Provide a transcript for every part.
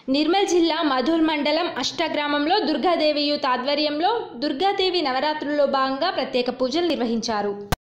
నిర్మల్ జిల్లా మధుర్ మండలం అష్టగ్రామంలో దుర్గాదేవి యూత్ ఆధ్వర్యంలో దుర్గాదేవి నవరాత్రుల్లో భాగంగా ప్రత్యేక పూజలు నిర్వహించారు.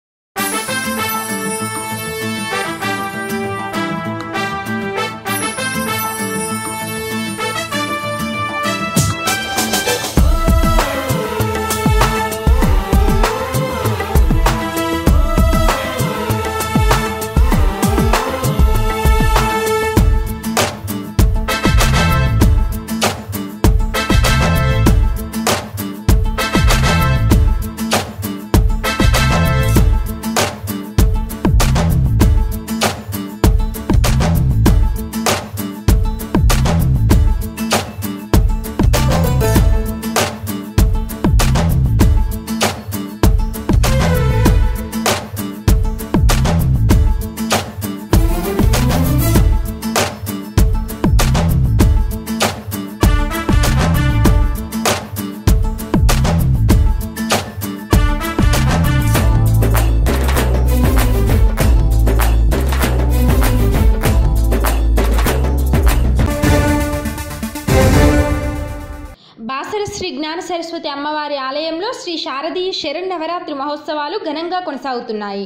బాసర శ్రీ జ్ఞాన సరస్వతి అమ్మవారి ఆలయంలో శ్రీ శారదీయ శరన్నవరాత్రి మహోత్సవాలు ఘనంగా కొనసాగుతున్నాయి.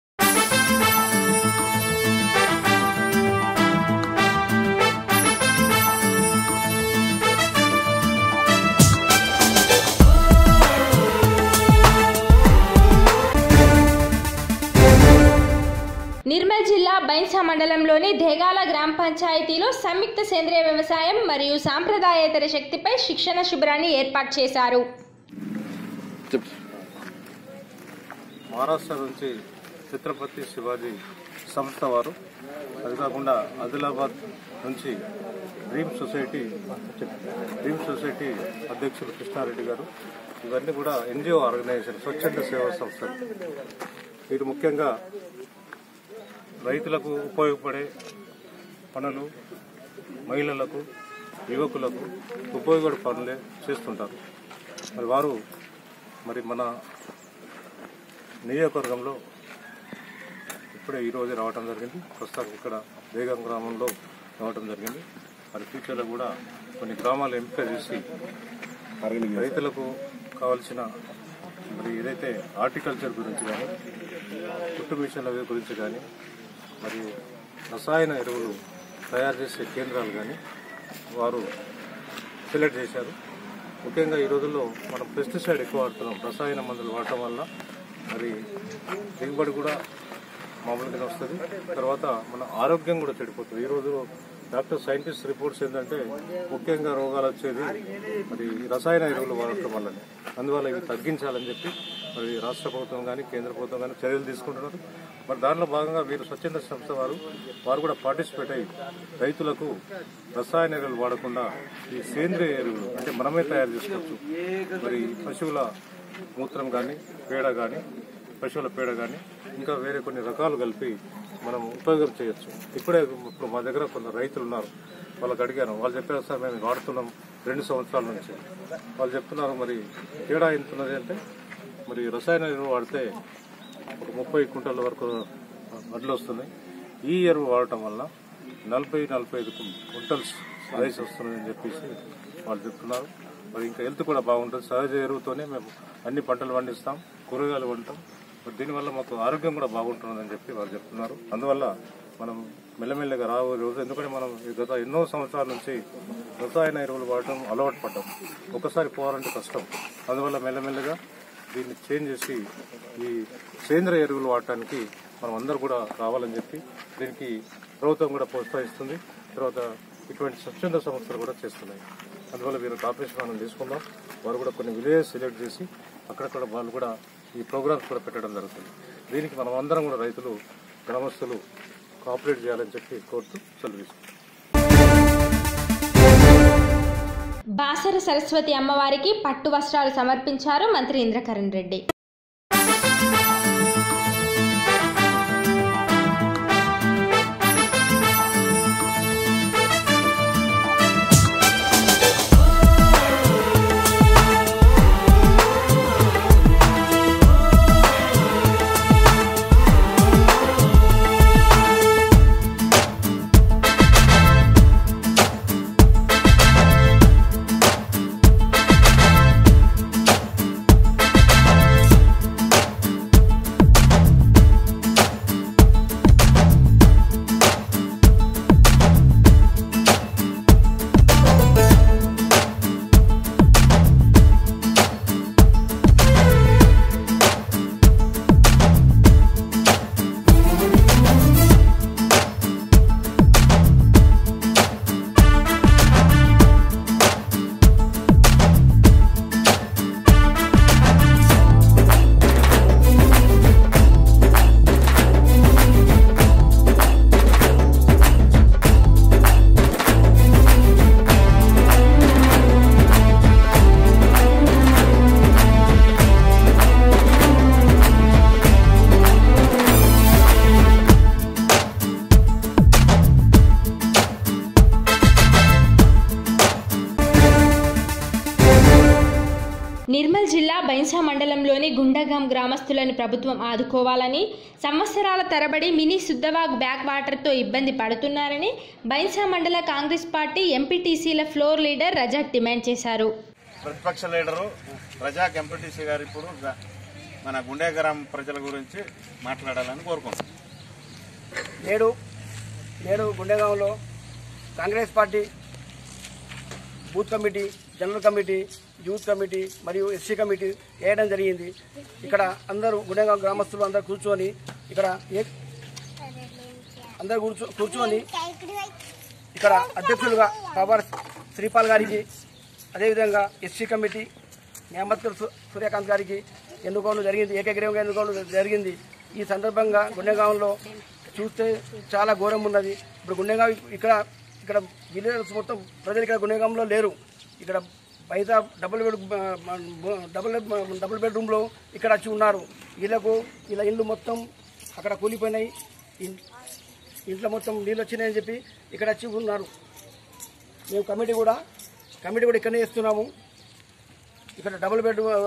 నిర్మల్ జిల్లా బైన్సా మండలంలోని దేగాల గ్రామ పంచాయతీలో సంయుక్త సేంద్రియ వ్యవసాయం మరియు సాంప్రదాయేతర శక్తిపై శిక్షణ శిబిరాన్ని ఏర్పాటు చేశారు. మహారాష్ట్ర నుంచి ఛత్రపతి శివాజీ సంస్థ వారు, అది కాకుండా ఆదిలాబాద్ నుంచి డ్రీమ్ సొసైటీ అధ్యక్షులు కృష్ణారెడ్డి గారు, ఇవన్నీ కూడా ఎన్జిఓ ఆర్గనైజేషన్, స్వచ్ఛంద సేవా సంస్థలు. వీరు ముఖ్యంగా రైతులకు ఉపయోగపడే పనులు, మహిళలకు, యువకులకు ఉపయోగపడే పనులే చేస్తుంటారు. వారు మన నియోజకవర్గంలో ఇప్పుడే ఈరోజు రావడం జరిగింది. ప్రస్తుతం ఇక్కడ బేగం గ్రామంలో రావడం జరిగింది. ఫ్యూచర్లో కూడా కొన్ని గ్రామాలు ఎంపిక చేసి రైతులకు కావాల్సిన ఏదైతే హార్టికల్చర్ గురించి కానీ, కుట్టు మిషన్ల గురించి కానీ, రసాయన ఎరువులు తయారు చేసే కేంద్రాలు కానీ వారు సెలెక్ట్ చేశారు. ముఖ్యంగా ఈ రోజుల్లో మనం పెస్టిసైడ్ ఎక్కువ వాడుతున్నాం. రసాయన మందులు వాడటం వల్ల దిగుబడి కూడా మామూలుగానే వస్తుంది. తర్వాత మన ఆరోగ్యం కూడా చెడిపోతుంది. ఈరోజు డాక్టర్ సైంటిస్ట్ రిపోర్ట్స్ ఏంటంటే ముఖ్యంగా రోగాలు వచ్చేది రసాయన ఎరువులు వాడటం వల్లనే. అందువల్ల ఇవి తగ్గించాలని చెప్పి రాష్ట్ర ప్రభుత్వం కానీ కేంద్ర ప్రభుత్వం కానీ చర్యలు తీసుకుంటున్నారు. దానిలో భాగంగా వీరు స్వచ్ఛంద సంస్థ వారు కూడా పార్టిసిపేట్ అయ్యి రైతులకు రసాయన ఎరువులు వాడకుండా ఈ సేంద్రియ ఎరువులు అంటే మనమే తయారు చేసుకోవచ్చు. పశువుల మూత్రం కానీ, పేడ కానీ, పశువుల పేడ కానీ, ఇంకా వేరే కొన్ని రకాలు కలిపి మనం ఉపయోగం చేయొచ్చు. ఇప్పుడు మా దగ్గర కొందరు రైతులు ఉన్నారు, వాళ్ళకి అడిగాను. వాళ్ళు చెప్పారు, సార్ మేము వాడుతున్నాం 2 సంవత్సరాల నుంచి. వాళ్ళు చెప్తున్నారు తేడా ఎంత ఉన్నది అంటే రసాయన ఎరువు వాడితే ఒక 30 క్వింటాల వరకు వడ్లు వస్తున్నాయి. ఈ ఎరువు వాడటం వల్ల 40-45 క్వింటల్స్ రైస్ వస్తుందని చెప్పేసి వాళ్ళు చెప్తున్నారు. ఇంకా హెల్త్ కూడా బాగుంటుంది. సహజ ఎరువుతోనే మేము అన్ని పంటలు పండిస్తాం, కూరగాయలు వండుతాం. దీనివల్ల మాకు ఆరోగ్యం కూడా బాగుంటుందని చెప్పి వారు చెప్తున్నారు. అందువల్ల మనం మెల్లమెల్లగా రాబోయే రోజు, ఎందుకంటే మనం గత ఎన్నో సంవత్సరాల నుంచి రసాయన ఎరువులు వాడటం అలవాటు పడ్డాం. ఒకసారి పోవాలంటే కష్టం. అందువల్ల మెల్లమెల్లగా దీన్ని చేంజ్ చేసి ఈ సేంద్రియ ఎరువులు వాడటానికి మనం అందరూ కూడా రావాలని చెప్పి దీనికి ప్రభుత్వం కూడా ప్రోత్సహిస్తుంది. తర్వాత ఇటువంటి స్వచ్ఛంద సంస్థలు కూడా చేస్తున్నాయి. అందువల్ల వీరు కాపరేషన్ మనం తీసుకుందాం. వారు కూడా కొన్ని విలేజెస్ సెలెక్ట్ చేసి అక్కడక్కడ వాళ్ళు కూడా ఈ ప్రోగ్రామ్స్ కూడా పెట్టడం జరుగుతుంది. దీనికి మనం అందరం కూడా రైతులు, గ్రామస్తులు కోఆపరేట్ చేయాలని చెప్పి కోరుతూ సెలవు తీసుకుంటాం. బాసర సరస్వతి అమ్మవారికి పట్టు వస్త్రాలు సమర్పించారు మంత్రి ఇంద్రకరణ్ రెడ్డి. బైన్సా మండలంలోని గుండగాం గ్రామస్తులను ప్రభుత్వం ఆదుకోవాలని, సంవత్సరాల తరబడి మినీ సుద్దవాగ్ బ్యాక్ వాటర్తో ఇబ్బంది పడుతున్నారని బైన్సా మండల కాంగ్రెస్ పార్టీ ఎంపీటీసీల ఫ్లోర్ లీడర్ రజాక్ డిమాండ్ చేశారు. ప్రతిపక్ష లీడరు రజాక్ ఎంపీటీసీ గారు ఇప్పుడు మన గుండెగ్రామ ప్రజల గురించి మాట్లాడాలని కోరుకుంటున్నాం. నేడు గుండెగాంలో Congress party booth committee, general committee, youth committee మరియు ఎస్సీ కమిటీ వేయడం జరిగింది. ఇక్కడ అందరూ గుండెగాం గ్రామస్తులు అందరూ కూర్చొని ఇక్కడ అధ్యక్షులుగా బాబర్ శ్రీపాల్ గారికి, అదేవిధంగా ఎస్సీ కమిటీ న్యామత్కర్ సూర్యకాంత్ గారికి ఎన్నుకోవడం జరిగింది. ఏకగ్రీవంగా ఎన్నుకోవడం జరిగింది. ఈ సందర్భంగా గుండెగాంలో చూస్తే చాలా ఘోరం ఉన్నది. ఇప్పుడు గుండెగాం ఇక్కడ విలేజర్స్ మొత్తం ప్రజలు ఇక్కడ గుండెగాంలో లేరు. ఇక్కడ బయట డబుల్ బెడ్రూమ్లో ఇక్కడ వచ్చి ఉన్నారు. ఇలా ఇల్లు మొత్తం అక్కడ కూలిపోయినాయి, ఇంట్లో మొత్తం నీళ్ళు వచ్చినాయని చెప్పి ఇక్కడ వచ్చి ఉన్నారు. మేము కమిటీ కూడా ఇక్కడనే ఇస్తున్నాము. ఇక్కడ డబుల్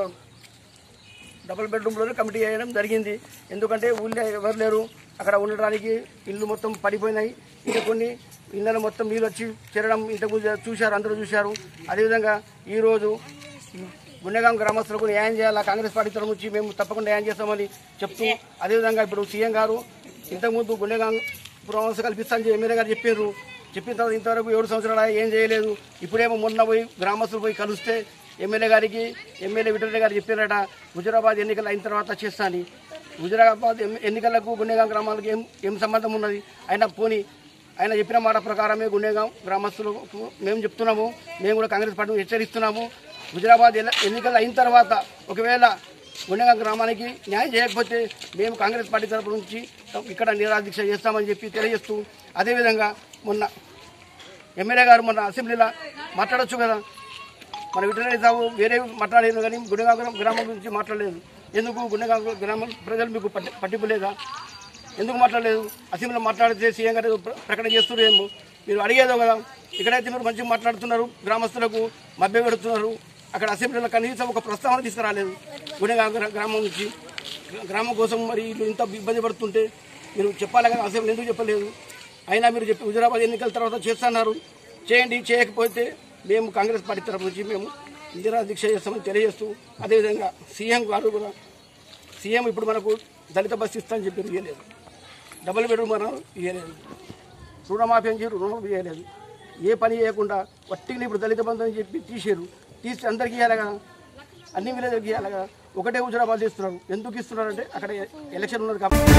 బెడ్రూమ్లో కమిటీ వేయడం జరిగింది. ఎందుకంటే ఊళ్ళో ఎవరు లేరు, అక్కడ ఉండడానికి ఇల్లు మొత్తం పడిపోయినాయి. ఇంకా కొన్ని ఇళ్ళలో మొత్తం నీళ్ళు వచ్చి చేరడం ఇంతకుముందు చూశారు, అందరూ చూశారు. అదేవిధంగా ఈరోజు గుండెగాం గ్రామస్తులకు న్యాయం చేయాలా, కాంగ్రెస్ పార్టీ తరఫు నుంచి మేము తప్పకుండా న్యాయం చేస్తామని చెప్తూ, అదేవిధంగా ఇప్పుడు సీఎం గారు ఇంతకుముందు గుండెగాం పునరావాసం కల్పిస్తామని ఎమ్మెల్యే గారు చెప్పిన తర్వాత ఇంతవరకు 7 సంవత్సరాలు ఏం చేయలేదు. ఇప్పుడేమో మొన్న పోయి గ్రామస్తులు పోయి కలిస్తే ఎమ్మెల్యే విఠలరెడ్డి గారు చెప్పారట హుజురాబాద్ ఎన్నికలు అయిన తర్వాత చేస్తాను. హుజురాబాద్ ఎన్నికలకు గుండెగాం గ్రామాలకు ఏం సంబంధం ఉన్నది? ఆయన చెప్పిన మాట ప్రకారమే గుండెగాం గ్రామస్తులకు మేము చెప్తున్నాము. మేము కూడా కాంగ్రెస్ పార్టీని హెచ్చరిస్తున్నాము. హుజురాబాద్ ఎన్నికలు అయిన తర్వాత ఒకవేళ గుండెగాం గ్రామానికి న్యాయం చేయకపోతే మేము కాంగ్రెస్ పార్టీ తరపు నుంచి ఇక్కడ నిరాదీక్ష చేస్తామని చెప్పి తెలియజేస్తూ, అదేవిధంగా మొన్న ఎమ్మెల్యే గారు మొన్న అసెంబ్లీలో మాట్లాడచ్చు కదా, మన విఠలరెడ్డి సాబు వేరే మాట్లాడలేదు కానీ గుండెగాం గ్రామం గురించి మాట్లాడలేదు. ఎందుకు గుండెగాం గ్రామం ప్రజలు మీకు పట్టింపు లేదా? ఎందుకు మాట్లాడలేదు? అసెంబ్లీలో మాట్లాడితే సీఎం గారు ప్రకటన చేస్తున్నారేమో. మీరు అడిగేదో కదా, ఇక్కడైతే మీరు మంచిగా మాట్లాడుతున్నారు, గ్రామస్తులకు మభ్య పెడుతున్నారు. అక్కడ అసెంబ్లీలో కనీసం ఒక ప్రస్తావన తీసుకురాలేదు. గుండెగాం గ్రామం నుంచి గ్రామం కోసం మరి వీళ్ళు ఇంత ఇబ్బంది పడుతుంటే మీరు చెప్పాలి కదా, అసెంబ్లీ ఎందుకు చెప్పలేదు? అయినా మీరు చెప్పి హుజురాబాద్ ఎన్నికల తర్వాత చేస్తున్నారు. చేయండి, చేయకపోతే మేము కాంగ్రెస్ పార్టీ తరఫు నుంచి మేము నిరాదీక్ష చేస్తామని తెలియజేస్తూ, అదేవిధంగా సీఎం గారు కూడా ఇప్పుడు మనకు దళిత బస్సు ఇస్తామని చెప్పి ఇవ్వలేదు, డబుల్ బెడ్రూమ్ మనం ఇవ్వలేదు, రుణమాఫీ అని చెప్పి రుణమాఫీ ఇవ్వలేదు. ఏ పని చేయకుండా వట్టిగా ఇప్పుడు దళిత బంధు అని చెప్పి తీసి అందరికీ ఇవ్వాలి కదా, అన్ని విలేజ్కి ఇవ్వాలి కదా. ఒకటే హుజురాబాద్ ఇస్తున్నారు. ఎందుకు ఇస్తున్నారంటే అక్కడ ఎలక్షన్ ఉన్నది కాబట్టి.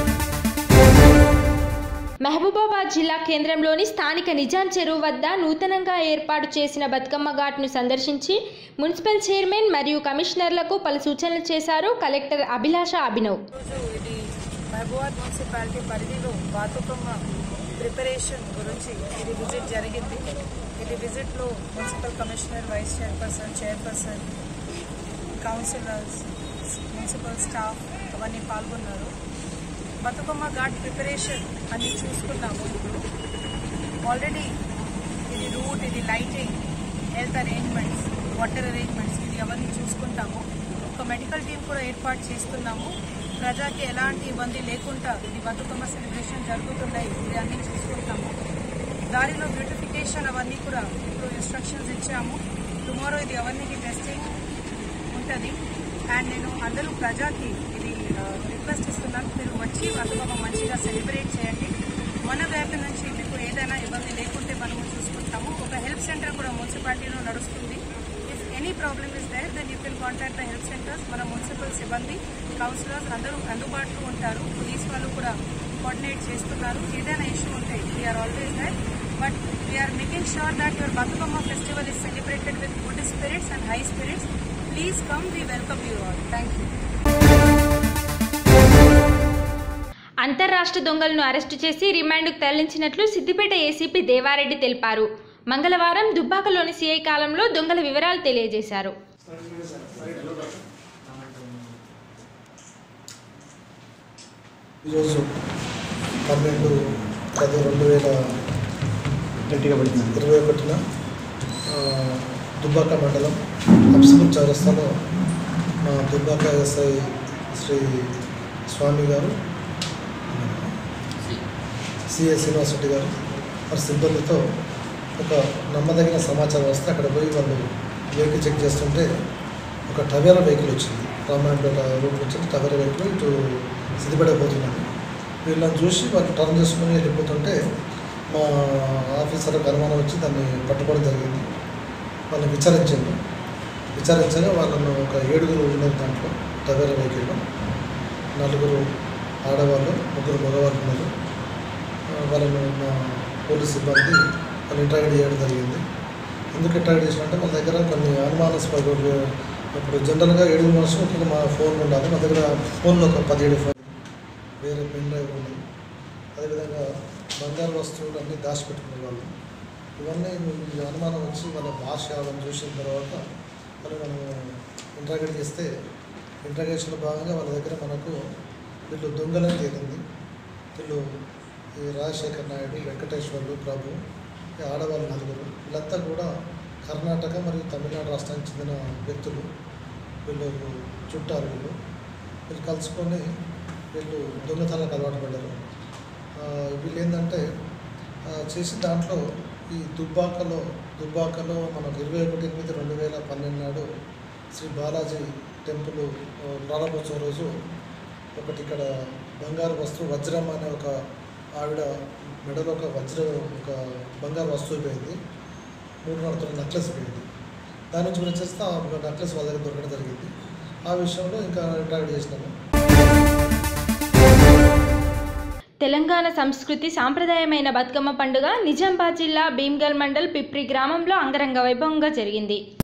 మహబూబాబాద్ జిల్లా కేంద్రంలోని స్థానిక నిజాం చెరువు వద్ద నూతనంగా ఏర్పాటు చేసిన బతుకమ్మ ఘాట్ను సందర్శించి మున్సిపల్ చైర్మన్ మరియు కమిషనర్లకు పలు సూచనలు చేశారు కలెక్టర్ అభిలాష అభినవ్. ఇది మహబూబాబాద్ మున్సిపాలిటీ పరిధిలో బతుకమ్మ ప్రిపరేషన్ గురించి ఇది విజిట్ జరిగింది. ఇది విజిట్లో municipal commissioner, vice chairperson, councillors, municipal staff అవన్నీ పాల్గొన్నారు. బతుకమ్మ ఘాట్ ప్రిపరేషన్ అన్ని చూసుకున్నాము. ఇప్పుడు ఆల్రెడీ ఇది రూట్, ఇది lighting, health arrangements, water arrangements, ఇది అవన్నీ చూసుకుంటాము. ఒక మెడికల్ టీం కూడా ఏర్పాటు చేస్తున్నాము. ప్రజలకి ఎలాంటి ఇబ్బంది లేకుండా ఇది బతుకమ్మ సెలబ్రేషన్ జరుగుతున్నాయి, ఇది అన్నీ చూసుకుంటాము. దారిలో బ్యూటిఫికేషన్ అవన్నీ కూడా ఇప్పుడు ఇన్స్ట్రక్షన్స్ ఇచ్చాము. టుమారో ఇది అవన్నీ టెస్టింగ్ ఉంటుంది. అండ్ నేను అందరూ ప్రజలకి ఇది రిక్వెస్ట్ ఇస్తున్నాను, మీరు వచ్చి బతుకమ్మ మంచిగా సెలబ్రేట్ చేయండి. మన వైపు నుంచి మీకు ఏదైనా ఇబ్బంది లేకుంటే మనము చూసుకుంటాము. ఒక హెల్ప్ సెంటర్ కూడా మున్సిపాలిటీలో నడుస్తుంది. If any problem is there then you can contact the help centres. మన మున్సిపల్ సిబ్బంది, కౌన్సిలర్స్ అందరూ అందుబాటులో ఉంటారు. పోలీస్ వాళ్ళు కూడా కోఆర్డినేట్ చేస్తున్నారు. ఏదైనా ఇష్యూ ఉంటే we're always there. But we're making sure that your Bathukamma festival is celebrated with good spirits and high spirits. Please come, we welcome you all. Thank you. అంతర్రాష్ట్ర దొంగలను అరెస్టు చేసి రిమాండ్కు తరలించినట్లు సిద్దిపేట ఏసీపీ దేవారెడ్డి తెలిపారు. మంగళవారం దుబ్బాకలోని సీఐ కాలంలో దొంగల వివరాలు తెలియజేశారు. ఈరోజు 12/10/2021 దుబ్బాక మండలం అప్సిపూర్ చౌరస్తాలో మా దుబ్బాక ఎస్ఐ శ్రీ స్వామి గారు, సిఎస్ యూనివర్సిటీ గారు మరి సిబ్బందితో ఒక నమ్మదగిన సమాచారం వస్తే అక్కడ పోయి వాళ్ళు వెహికల్ చెక్ చేస్తుంటే ఒక టవేరా వెహికల్ వచ్చింది. రామాయణపేట రూట్ వచ్చింది. టవేరా వెహికల్ ఇటు సిద్దిపేట పోతున్నది. వీళ్ళని చూసి వాళ్ళు టర్న్ చేసుకుని వెళ్ళిపోతుంటే మా ఆఫీసర్కి అనుమానం వచ్చి దాన్ని పట్టుకోవడం జరిగింది. వాళ్ళని విచారించగా వాళ్ళను ఒక 7 ఉన్నారు దాంట్లో టవేరా వెహికల్లో. 4 ఆడవాళ్ళు, 3 మగవాళ్ళు ఉన్నారు. వాళ్ళను మా పోలీస్ సిబ్బంది వాళ్ళు ఇంటరాక్ట్ చేయడం జరిగింది. ఎందుకు ఇంటరాక్ట్ చేసినంటే వాళ్ళ దగ్గర కొన్ని అనుమానాస్పద ఇప్పుడు జనరల్గా 7 మనుషులు ఒక్కొక్క మా ఫోన్ ఉండాలి. మా దగ్గర ఫోన్లో ఒక 17 ఫోన్, వేరే పెన్ డ్రైవ్ ఉన్నాయి. అదేవిధంగా బంగారు వస్తువులు అన్నీ దాచిపెట్టుకునే వాళ్ళు. ఇవన్నీ అనుమానం వచ్చి వాళ్ళ భాష వాళ్ళని చూసిన తర్వాత మనం ఇంటరాగేట్ చేస్తే ఇంటరాగేషన్లో భాగంగా వాళ్ళ దగ్గర మనకు వీళ్ళు దొంగలని తేలింది. వీళ్ళు ఈ రాజశేఖర్ నాయుడు, వెంకటేశ్వర్లు, ప్రభు, ఈ ఆడవాళ్ళు 4. వీళ్ళంతా కూడా కర్ణాటక మరియు తమిళనాడు రాష్ట్రానికి చెందిన వ్యక్తులు. వీళ్ళు చుట్టాలు. వీళ్ళు కలుసుకొని వీళ్ళు దొంగతనాలకు అలవాటు పడ్డారు. వీళ్ళు ఏంటంటే చేసి దాంట్లో ఈ దుబ్బాకలో మనకు 21/8/2012 నాడు శ్రీ బాలాజీ టెంపుల్ ప్రారంభోత్సవం రోజు ఒకటి ఇక్కడ బంగారు వస్తువు వజ్రం అనే ఒక ఆవిడ మెడలో ఒక బంగారు వస్తువు పోయింది. 3 నెక్లెస్ పోయింది. దాని నుంచి మనం చేస్తే ఆ నెక్లెస్ వాళ్ళ దగ్గర దొరకడం జరిగింది. ఆ విషయంలో ఇంకా ఇంటరాక్ట్ చేసినాము. తెలంగాణ సంస్కృతి సాంప్రదాయమైన బతుకమ్మ పండుగ నిజామాబాద్ జిల్లా భీమ్గల్ మండల్ పిప్రి గ్రామంలో అంగరంగ వైభవంగా జరిగింది.